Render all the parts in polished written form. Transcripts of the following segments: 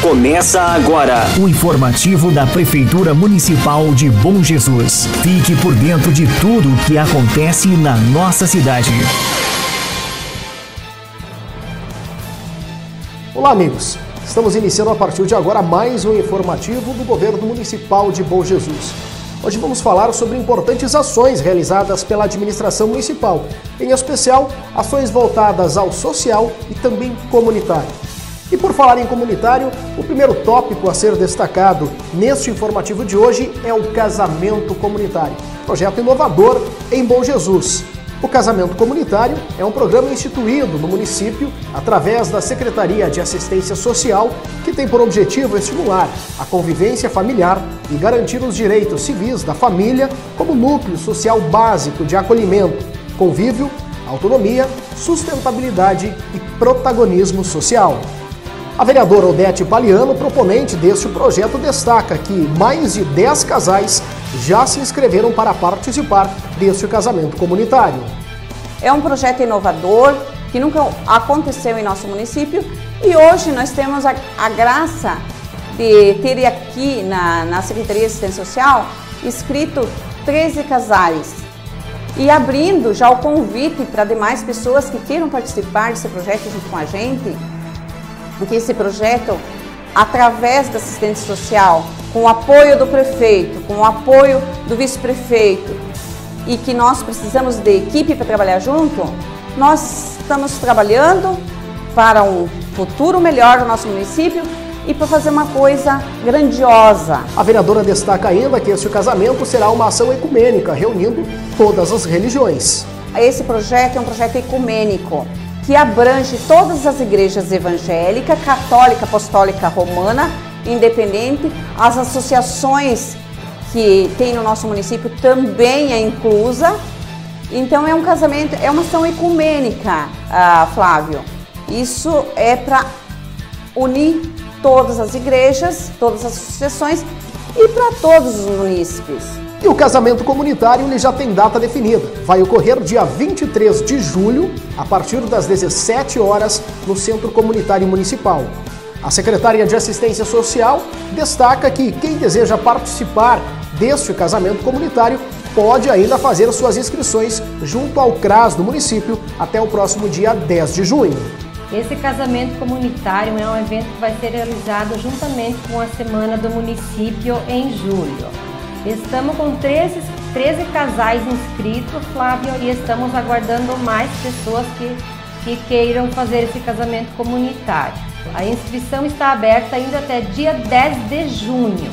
Começa agora o informativo da Prefeitura Municipal de Bom Jesus. Fique por dentro de tudo o que acontece na nossa cidade. Olá, amigos. Estamos iniciando a partir de agora mais um informativo do Governo Municipal de Bom Jesus. Hoje vamos falar sobre importantes ações realizadas pela administração municipal, em especial ações voltadas ao social e também comunitário. E por falar em comunitário, o primeiro tópico a ser destacado neste informativo de hoje é o casamento comunitário, projeto inovador em Bom Jesus. O casamento comunitário é um programa instituído no município através da Secretaria de Assistência Social que tem por objetivo estimular a convivência familiar e garantir os direitos civis da família como núcleo social básico de acolhimento, convívio, autonomia, sustentabilidade e protagonismo social. A vereadora Odete Paliano, proponente deste projeto, destaca que mais de 10 casais já se inscreveram para participar deste casamento comunitário. É um projeto inovador que nunca aconteceu em nosso município e hoje nós temos a graça de ter aqui na Secretaria de Assistência Social inscrito 13 casais e abrindo já o convite para demais pessoas que queiram participar desse projeto junto com a gente. Porque esse projeto, através da assistência social, com o apoio do prefeito, com o apoio do vice-prefeito e que nós precisamos de equipe para trabalhar junto, nós estamos trabalhando para um futuro melhor do nosso município e para fazer uma coisa grandiosa. A vereadora destaca ainda que este casamento será uma ação ecumênica, reunindo todas as religiões. Esse projeto é um projeto ecumênico, que abrange todas as igrejas evangélica, católica, apostólica, romana, independente. As associações que tem no nosso município também é inclusa. Então é um casamento, é uma ação ecumênica, Flávio. Isso é para unir todas as igrejas, todas as associações e para todos os munícipes. E o casamento comunitário ele já tem data definida. Vai ocorrer dia 23 de julho, a partir das 17 horas, no Centro Comunitário Municipal. A secretária de Assistência Social destaca que quem deseja participar deste casamento comunitário pode ainda fazer suas inscrições junto ao CRAS do município até o próximo dia 10 de junho. Esse casamento comunitário é um evento que vai ser realizado juntamente com a Semana do Município em julho. Estamos com 13 casais inscritos, Flávio, e estamos aguardando mais pessoas que queiram fazer esse casamento comunitário. A inscrição está aberta ainda até dia 10 de junho.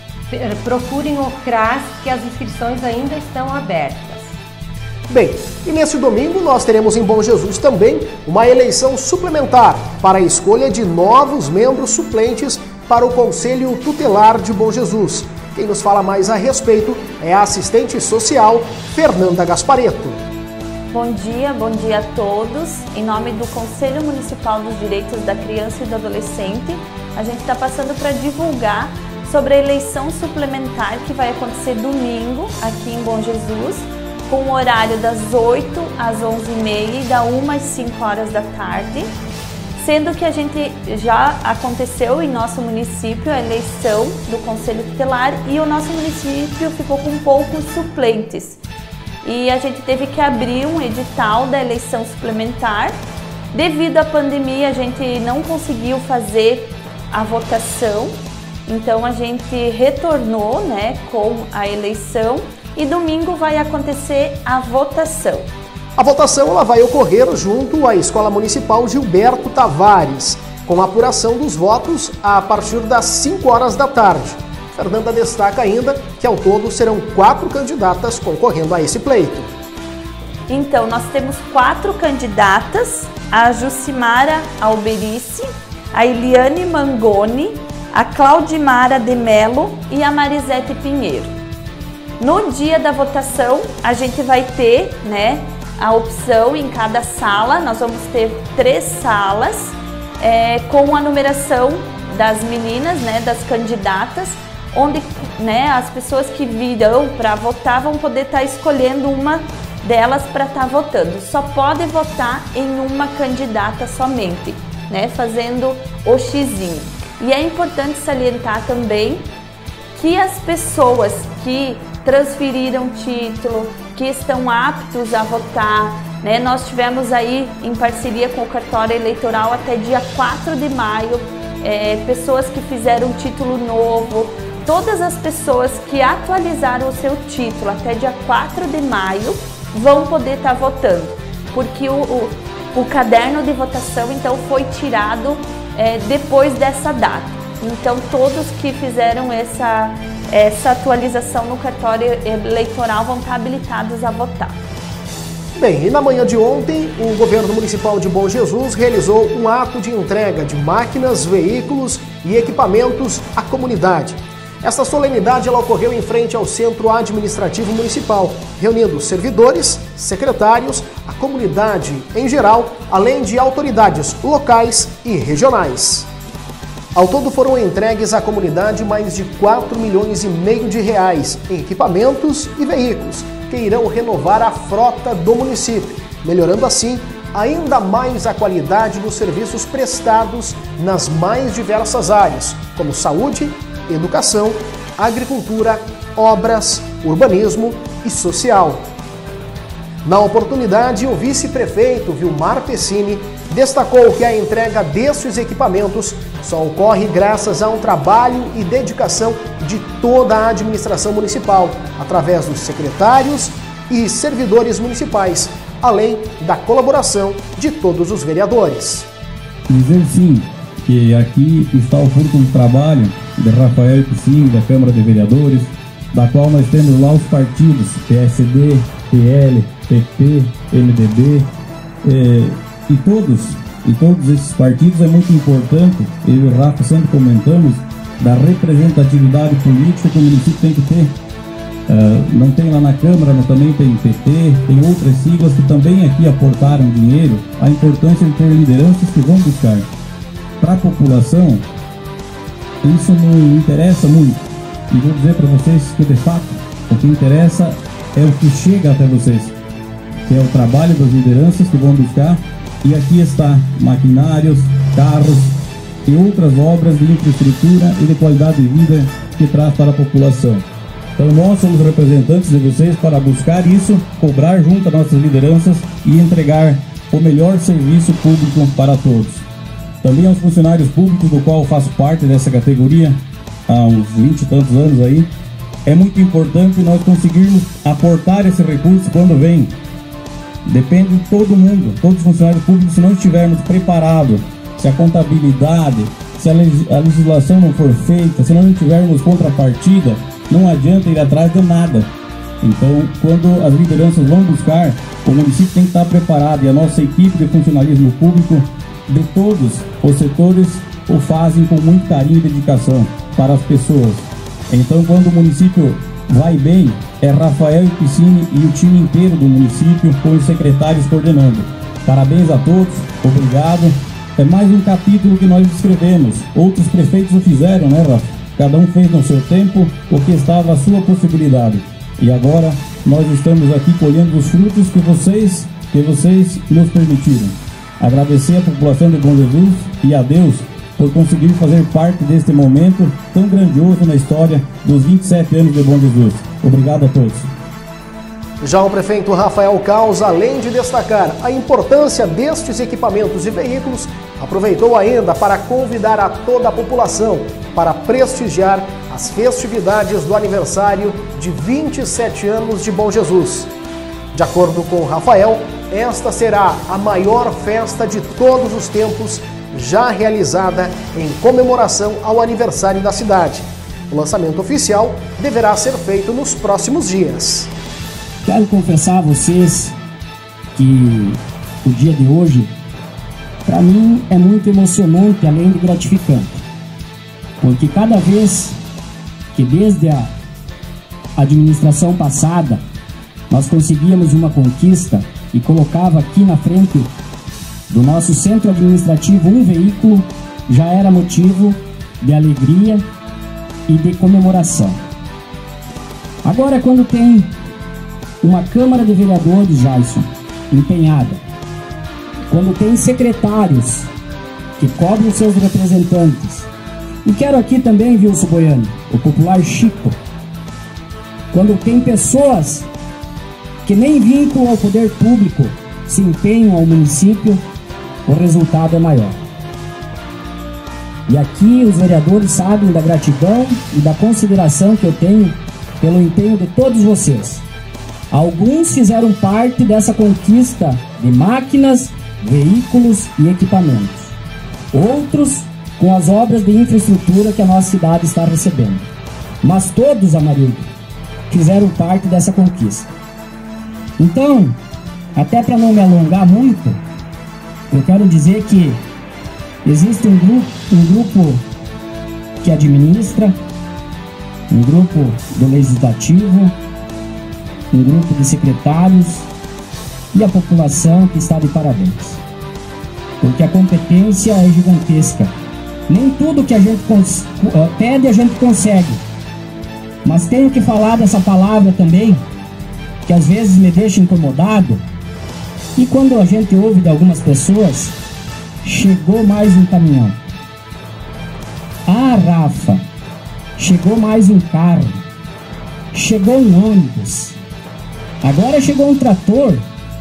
Procurem o CRAS, que as inscrições ainda estão abertas. Bem, e neste domingo nós teremos em Bom Jesus também uma eleição suplementar para a escolha de novos membros suplentes para o Conselho Tutelar de Bom Jesus. Quem nos fala mais a respeito é a assistente social Fernanda Gasparetto. Bom dia a todos. Em nome do Conselho Municipal dos Direitos da Criança e do Adolescente, a gente está passando para divulgar sobre a eleição suplementar que vai acontecer domingo aqui em Bom Jesus, com o horário das 8 às 11h30 e da 1 às 5 horas da tarde. Sendo que a gente já aconteceu em nosso município a eleição do Conselho Tutelar e o nosso município ficou com poucos suplentes. E a gente teve que abrir um edital da eleição suplementar. Devido à pandemia, a gente não conseguiu fazer a votação, então a gente retornou, com a eleição e domingo vai acontecer a votação. A votação ela vai ocorrer junto à Escola Municipal Gilberto Tavares, com a apuração dos votos a partir das 5 horas da tarde. Fernanda destaca ainda que ao todo serão 4 candidatas concorrendo a esse pleito. Então, nós temos 4 candidatas, a Jucimara Alberici, a Eliane Mangoni, a Claudimara de Melo e a Marisete Pinheiro. No dia da votação, a gente vai ter, a opção em cada sala. Nós vamos ter 3 salas com a numeração das meninas, das candidatas, onde as pessoas que virão para votar vão poder estar escolhendo uma delas para estar votando. Só pode votar em uma candidata somente, fazendo o xizinho. E é importante salientar também que as pessoas que transferiram título, que estão aptos a votar, né? Nós tivemos aí, em parceria com o cartório eleitoral, até dia 4 de maio, pessoas que fizeram título novo, todas as pessoas que atualizaram o seu título até dia 4 de maio vão poder estar votando, porque o caderno de votação então foi tirado depois dessa data. Então todos que fizeram essa atualização no cartório eleitoral vão estar habilitados a votar. Bem, e na manhã de ontem, o governo municipal de Bom Jesus realizou um ato de entrega de máquinas, veículos e equipamentos à comunidade. Esta solenidade ela ocorreu em frente ao Centro Administrativo Municipal, reunindo servidores, secretários, a comunidade em geral, além de autoridades locais e regionais. Ao todo foram entregues à comunidade mais de 4,5 milhões de reais em equipamentos e veículos, que irão renovar a frota do município, melhorando assim ainda mais a qualidade dos serviços prestados nas mais diversas áreas, como saúde, educação, agricultura, obras, urbanismo e social. Na oportunidade, o vice-prefeito Vilmar Pessini destacou que a entrega destes equipamentos só ocorre graças a um trabalho e dedicação de toda a administração municipal, através dos secretários e servidores municipais, além da colaboração de todos os vereadores. Dizer sim que aqui está o fruto do trabalho de Rafael Pessini, da Câmara de Vereadores, da qual nós temos lá os partidos PSD, PL, PP, MDB, e todos esses partidos. É muito importante, eu e o Rafa sempre comentamos, da representatividade política que o município tem que ter. Não tem lá na Câmara, mas também tem PT, tem outras siglas que também aqui aportaram dinheiro. A importância de ter lideranças que vão buscar. Para a população, isso não interessa muito. E vou dizer para vocês que, de fato, o que interessa é o que chega até vocês, que é o trabalho das lideranças que vão buscar. E aqui está maquinários, carros e outras obras de infraestrutura e de qualidade de vida que traz para a população. Então nós somos representantes de vocês para buscar isso, cobrar junto às nossas lideranças e entregar o melhor serviço público para todos. Também aos funcionários públicos, do qual faço parte dessa categoria há uns 20 e tantos anos aí, é muito importante nós conseguirmos aportar esse recurso quando vem. Depende de todo mundo, todos os funcionários públicos. Se não estivermos preparados, se a contabilidade, se a legislação não for feita, se não tivermos contrapartida, não adianta ir atrás de nada. Então, quando as lideranças vão buscar, o município tem que estar preparado, e a nossa equipe de funcionalismo público de todos os setores o fazem com muito carinho e dedicação para as pessoas. Então, quando o município vai bem, é Rafael Pessini e o time inteiro do município, com os secretários coordenando. Parabéns a todos, obrigado. É mais um capítulo que nós escrevemos. Outros prefeitos o fizeram, né, Rafa? Cada um fez no seu tempo o que estava à sua possibilidade. E agora nós estamos aqui colhendo os frutos que vocês nos permitiram. Agradecer à população de Bom Jesus e a Deus por conseguir fazer parte deste momento tão grandioso na história dos 27 anos de Bom Jesus. Obrigado a todos. Já o prefeito Rafael Caos, além de destacar a importância destes equipamentos e veículos, aproveitou ainda para convidar a toda a população para prestigiar as festividades do aniversário de 27 anos de Bom Jesus. De acordo com Rafael, esta será a maior festa de todos os tempos já realizada em comemoração ao aniversário da cidade. O lançamento oficial deverá ser feito nos próximos dias. Quero confessar a vocês que o dia de hoje, para mim, é muito emocionante, além de gratificante. Porque cada vez que desde a administração passada nós conseguíamos uma conquista e colocava aqui na frente do nosso centro administrativo um veículo, já era motivo de alegria e de comemoração. Agora, quando tem uma Câmara de Vereadores, Jason, empenhada, quando tem secretários que cobrem seus representantes, E quero aqui também, Wilson Boiani, o popular Chico, quando tem pessoas que nem vínculo ao poder público se empenham ao município, o resultado é maior. E aqui os vereadores sabem da gratidão e da consideração que eu tenho pelo empenho de todos vocês. Alguns fizeram parte dessa conquista de máquinas, veículos e equipamentos. Outros com as obras de infraestrutura que a nossa cidade está recebendo. Mas todos, Amarildo, fizeram parte dessa conquista. Então, até para não me alongar muito, eu quero dizer que existe um grupo que administra, um grupo do legislativo, um grupo de secretários e a população que está de parabéns. Porque a competência é gigantesca. Nem tudo que a gente pede a gente consegue. Mas tenho que falar dessa palavra também, que às vezes me deixa incomodado. E quando a gente ouve de algumas pessoas, chegou mais um caminhão. Ah, Rafa, chegou mais um carro. Chegou um ônibus. Agora chegou um trator.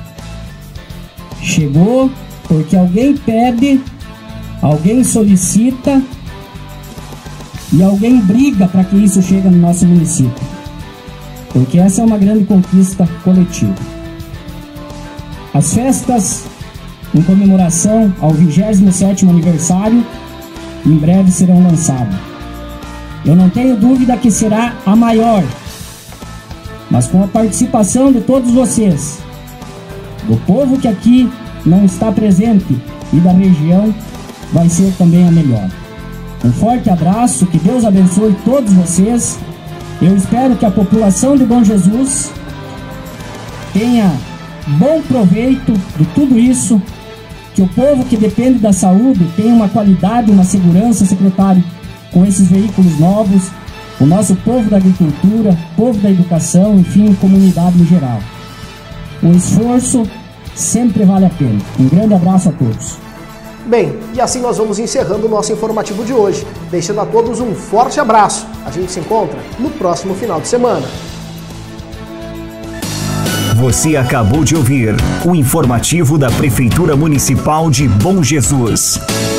Chegou porque alguém pede, alguém solicita e alguém briga para que isso chegue no nosso município. Porque essa é uma grande conquista coletiva. As festas em comemoração ao 27º aniversário em breve serão lançadas. Eu não tenho dúvida que será a maior, mas com a participação de todos vocês, do povo que aqui não está presente e da região, vai ser também a melhor. Um forte abraço, que Deus abençoe todos vocês. Eu espero que a população de Bom Jesus tenha bom proveito de tudo isso, que o povo que depende da saúde tenha uma qualidade, uma segurança, secretário, com esses veículos novos, o nosso povo da agricultura, povo da educação, enfim, comunidade em geral. O esforço sempre vale a pena. Um grande abraço a todos. Bem, e assim nós vamos encerrando o nosso informativo de hoje, deixando a todos um forte abraço. A gente se encontra no próximo final de semana. Você acabou de ouvir o informativo da Prefeitura Municipal de Bom Jesus.